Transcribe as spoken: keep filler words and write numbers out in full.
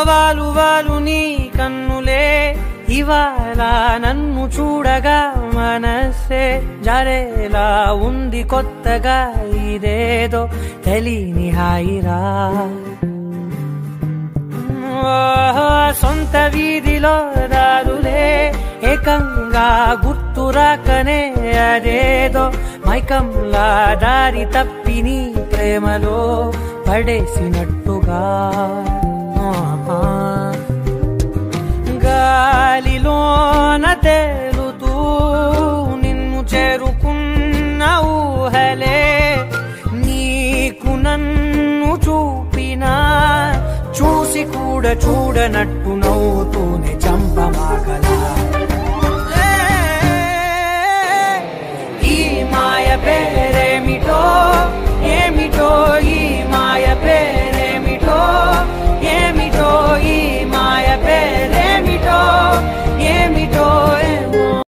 వాలు వాలు నీ కన్నులే ఇవాళ నన్ను చూడగా మనసే జరేలా ఉంది కొత్తగా ఇదేదో తెలియని హాయిరా సొంత వీధిలో దారులే ఏకంగా గుర్తురాకనే అదేదో మైకంలా దారి తప్పి నీ ప్రేమలో పడేసినట్టుగా గాలిలోన తేలుతూ నిన్ను చేరుకున్న ఊహలే నీకు నన్ను చూపినా చూసి కూడా చూడనట్టు నవ్వుతూనే చంపమాగలా